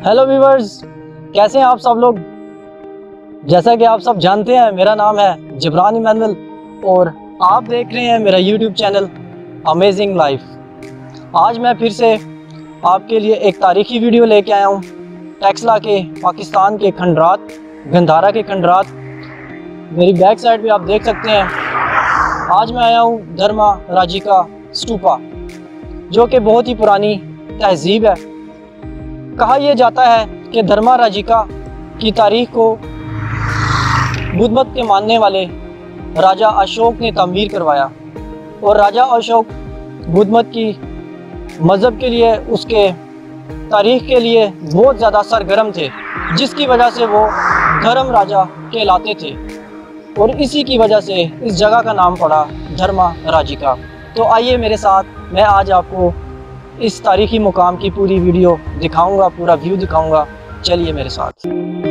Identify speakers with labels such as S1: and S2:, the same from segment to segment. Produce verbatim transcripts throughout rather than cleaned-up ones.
S1: Hello viewers, कैसे हैं आप सब लोग। जैसा कि आप सब जानते हैं, मेरा नाम है जिब्रान इमानुअल और आप देख रहे हैं मेरा यूट्यूब चैनल अमेजिंग लाइफ। आज मैं फिर से आपके लिए एक तारीखी वीडियो लेके आया हूँ। टेक्सला के पाकिस्तान के खंडरात, गंधारा के खंडरात, मेरी बैक साइड पे आप देख सकते हैं। आज मैं आया हूँ धर्मा राजिका स्तूपा, जो कि बहुत ही पुरानी तहजीब है। कहा यह जाता है कि धर्मा राजिका की तारीख को बुद्ध मत के मानने वाले राजा अशोक ने तामीर करवाया और राजा अशोक बुद्ध मत की मज़हब के लिए, उसके तारीख के लिए बहुत ज़्यादा सरगर्म थे, जिसकी वजह से वो धर्म राजा कहलाते थे और इसी की वजह से इस जगह का नाम पड़ा धर्मा राजिका। तो आइए मेरे साथ, मैं आज आपको इस तारीखी मुकाम की पूरी वीडियो दिखाऊंगा, पूरा व्यू दिखाऊंगा। चलिए मेरे साथ।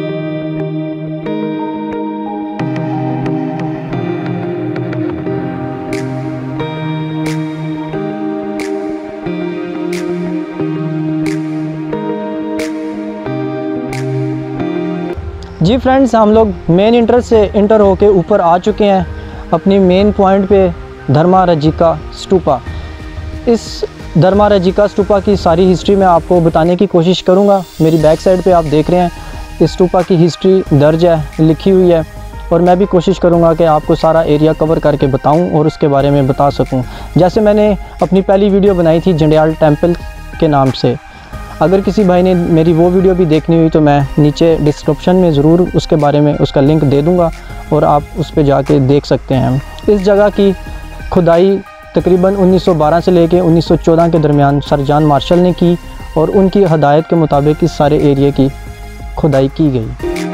S1: जी फ्रेंड्स, हम लोग मेन इंटर से इंटर होके ऊपर आ चुके हैं अपनी मेन पॉइंट पे, धर्मा राजिका स्तूपा। इस धर्मा राजिका स्तूपा की सारी हिस्ट्री मैं आपको बताने की कोशिश करूंगा। मेरी बैक साइड पे आप देख रहे हैं, इस स्तूपा की हिस्ट्री दर्ज है, लिखी हुई है और मैं भी कोशिश करूंगा कि आपको सारा एरिया कवर करके बताऊं और उसके बारे में बता सकूं। जैसे मैंने अपनी पहली वीडियो बनाई थी जंडियाल टेम्पल के नाम से। अगर किसी भाई ने मेरी वो वीडियो भी देखनी हुई तो मैं नीचे डिस्क्रिप्शन में ज़रूर उसके बारे में उसका लिंक दे दूँगा और आप उस पर जाके देख सकते हैं। इस जगह की खुदाई तकरीबन उन्नीस सौ बारह से लेकर उन्नीस सौ चौदह के दरमियान सर जॉन मार्शल ने की और उनकी हदायत के मुताबिक इस सारे एरिया की खुदाई की गई।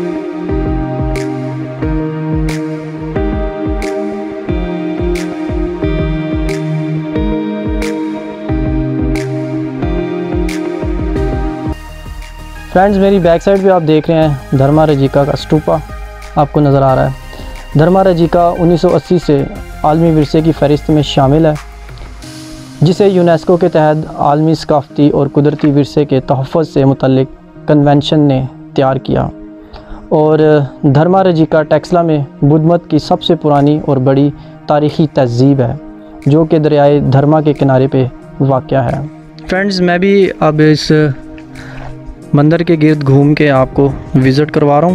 S1: फ्रेंड्स, मेरी बैक साइड पे आप देख रहे हैं धर्मा राजिका का स्तूपा आपको नज़र आ रहा है। धर्मा राजिका उन्नीस सौ अस्सी से आलमी विरसे की फ़हरिस्त में शामिल है, जिसे यूनेस्को के तहत आलमी सकाफ़ती और कुदरती विरसे के तहफ़्फ़ुज़ से मुतल्लिक कन्वेंशन ने तैयार किया। और धर्मा राजिका टेक्सला में बुद्ध मत की सबसे पुरानी और बड़ी तारीख़ी तहज़ीब है, जो कि दरियाए धर्मा के किनारे पे वाक़या है। फ्रेंड्स, मैं भी अब इस मंदिर के गिर्द घूम के आपको विज़िट करवा रहा हूँ।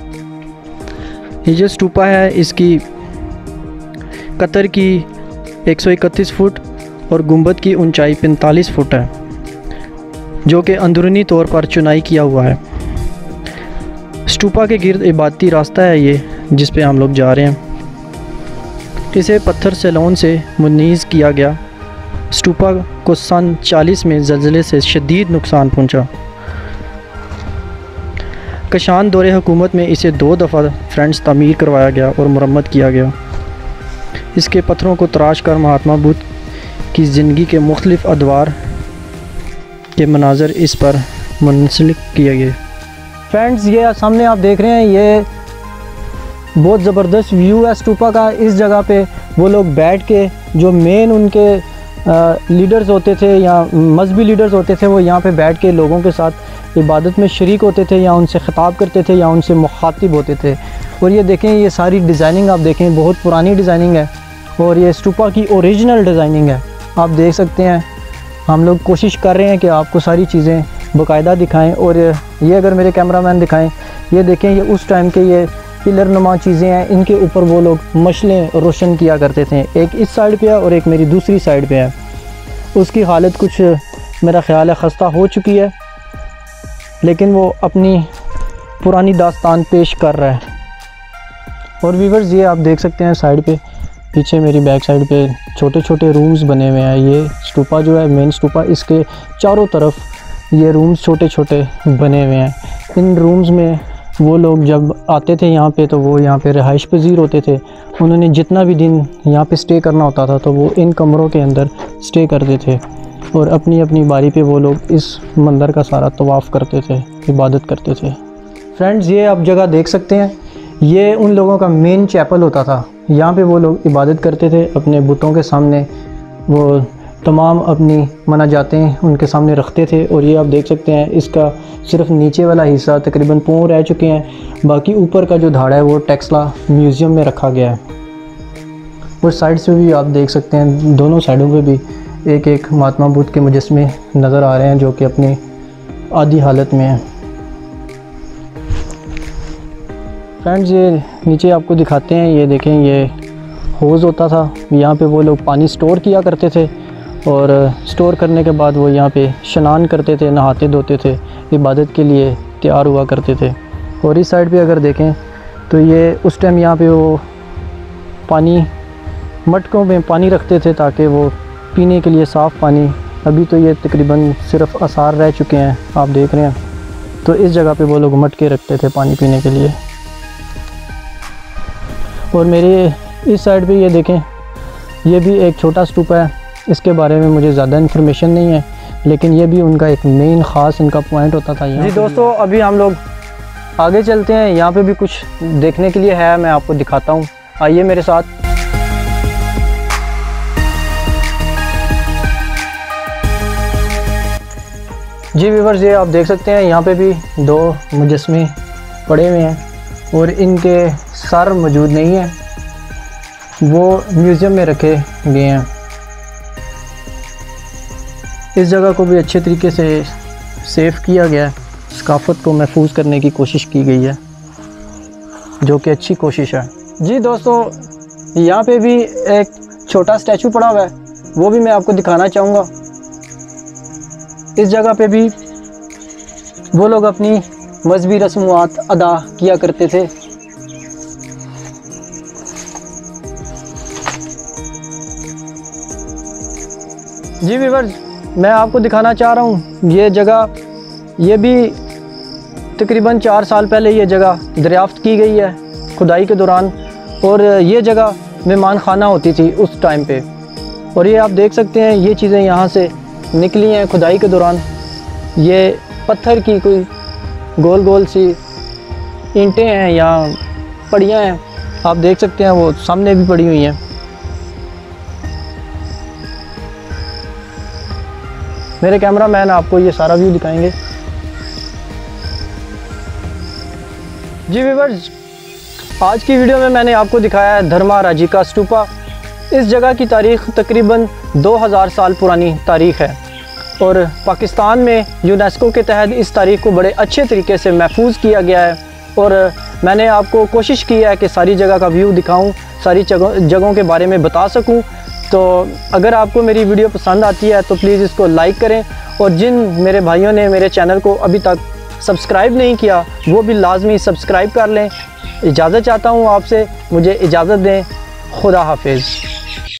S1: ये जो स्तूपा है, इसकी कतर की एक सौ इकतीस फुट और गुंबद की ऊंचाई पैंतालीस फुट है, जो कि अंदरूनी तौर पर चुनाई किया हुआ है। स्तूपा के गिर्द इबादती रास्ता है ये, जिस पे हम लोग जा रहे हैं। इसे पत्थर सैलोन से मुनीज़ किया गया। स्तूपा को सन चालीस में ज़लज़ले से शदीद नुकसान पहुंचा। कशान दौरे हुकूमत में इसे दो दफ़ा फ्रेंड्स तामीर करवाया गया और मुरम्मत किया गया। इसके पत्थरों को तराश कर महात्मा बुद्ध की ज़िंदगी के मुख्तलिफ़ अदवार के मनाज़र इस पर मुंसलिक किए गए। फ्रेंड्स, ये सामने आप देख रहे हैं, ये बहुत ज़बरदस्त व्यू है स्तूपा का। इस जगह पे वो लोग बैठ के, जो मेन उनके लीडर्स होते थे या मजहबी लीडर्स होते थे, वो यहाँ पे बैठ के लोगों के साथ इबादत में शरीक होते थे या उनसे ख़िताब करते थे या उनसे मुखातिब होते थे। और ये देखें, ये सारी डिज़ाइनिंग आप देखें, बहुत पुरानी डिज़ाइनिंग है और ये स्तूपा की ओरिजिनल डिज़ाइनिंग है। आप देख सकते हैं, हम लोग कोशिश कर रहे हैं कि आपको सारी चीज़ें बाकायदा दिखाएं। और ये अगर मेरे कैमरामैन दिखाएं, ये देखें, ये उस टाइम के ये पिलर नुमा चीज़ें हैं, इनके ऊपर वो लोग मशलें रोशन किया करते थे। एक इस साइड पे है और एक मेरी दूसरी साइड पे है। उसकी हालत कुछ मेरा ख़्याल है ख़स्ता हो चुकी है, लेकिन वो अपनी पुरानी दास्तान पेश कर रहा है। और व्यूअर्स, ये आप देख सकते हैं साइड पे, पीछे मेरी बैक साइड पे छोटे छोटे रूम्स बने हुए हैं। ये स्तूपा जो है, मेन स्तूपा, इसके चारों तरफ ये रूम्स छोटे छोटे बने हुए हैं। इन रूम्स में वो लोग जब आते थे यहाँ पे, तो वो यहाँ पे रिहाइश पजीर होते थे। उन्होंने जितना भी दिन यहाँ पे स्टे करना होता था, तो वो इन कमरों के अंदर स्टे करते थे और अपनी अपनी बारी पे वो लोग इस मंदिर का सारा तवाफ़ करते थे, इबादत करते थे। फ्रेंड्स, ये आप जगह देख सकते हैं, ये उन लोगों का मेन चैपल होता था। यहाँ पे वो लोग इबादत करते थे अपने बुतों के सामने। वो तमाम अपनी मनाजातें उनके सामने रखते थे। और ये आप देख सकते हैं इसका सिर्फ नीचे वाला हिस्सा तकरीबन पाँव रह चुके हैं, बाकी ऊपर का जो धाड़ा है वो टेक्सला म्यूज़ियम में रखा गया है। और साइड से भी आप देख सकते हैं, दोनों साइडों पे भी एक एक महात्मा बुद्ध के मुजस्मे नज़र आ रहे हैं जो कि अपनी आधी हालत में हैं। फ्रेंड्स, ये नीचे आपको दिखाते हैं, ये देखें, ये हौज़ होता था, यहाँ पे वो लोग पानी स्टोर किया करते थे और स्टोर करने के बाद वो यहाँ पे स्नान करते थे, नहाते धोते थे, इबादत के लिए तैयार हुआ करते थे। और इस साइड पे अगर देखें तो ये उस टाइम यहाँ पे वो पानी मटकों में पानी रखते थे ताकि वो पीने के लिए साफ़ पानी। अभी तो ये तकरीबन सिर्फ आसार रह चुके हैं, आप देख रहे हैं। तो इस जगह पे वो लोग मटके रखते थे पानी पीने के लिए। और मेरे इस साइड पे ये देखें, ये भी एक छोटा स्तूपा है, इसके बारे में मुझे ज़्यादा इन्फॉर्मेशन नहीं है, लेकिन ये भी उनका एक मेन ख़ास इनका पॉइंट होता था। जी दोस्तों, अभी हम लोग आगे चलते हैं, यहाँ पे भी कुछ देखने के लिए है, मैं आपको दिखाता हूँ, आइए मेरे साथ। जी व्यूअर्स, ये आप देख सकते हैं यहाँ पे भी दो मुजस्मे पड़े हुए हैं और इनके सर मौजूद नहीं है, वो म्यूज़ियम में रखे गए हैं। इस जगह को भी अच्छे तरीके से सेव किया गया है, सकाफ़त को महफूज करने की कोशिश की गई है, जो कि अच्छी कोशिश है। जी दोस्तों, यहाँ पे भी एक छोटा स्टैचू पड़ा हुआ है, वो भी मैं आपको दिखाना चाहूँगा। इस जगह पे भी वो लोग अपनी मजहबी रस्मात अदा किया करते थे। जी व्यूअर्स, मैं आपको दिखाना चाह रहा हूँ ये जगह, ये भी तकरीबन चार साल पहले ये जगह दरियाफ्त की गई है खुदाई के दौरान, और ये जगह मेहमान खाना होती थी उस टाइम पे। और ये आप देख सकते हैं, ये चीज़ें यहाँ से निकली हैं खुदाई के दौरान। ये पत्थर की कोई गोल गोल सी ईंटें हैं या पड़ियाँ हैं, आप देख सकते हैं, वो सामने भी पड़ी हुई हैं। मेरे कैमरामैन आपको ये सारा व्यू दिखाएंगे। जी व्यूअर्स, आज की वीडियो में मैंने आपको दिखाया है धर्मा राजिका स्तूपा। इस जगह की तारीख़ तकरीबन दो हज़ार साल पुरानी तारीख़ है और पाकिस्तान में यूनेस्को के तहत इस तारीख़ को बड़े अच्छे तरीके से महफूज किया गया है। और मैंने आपको कोशिश की है कि सारी जगह का व्यू दिखाऊं, सारी जगह जगहों के बारे में बता सकूं। तो अगर आपको मेरी वीडियो पसंद आती है तो प्लीज़ इसको लाइक करें, और जिन मेरे भाइयों ने मेरे चैनल को अभी तक सब्सक्राइब नहीं किया वो भी लाजमी सब्सक्राइब कर लें। इजाज़त चाहता हूँ आपसे, मुझे इजाज़त दें। खुदा हाफिज़।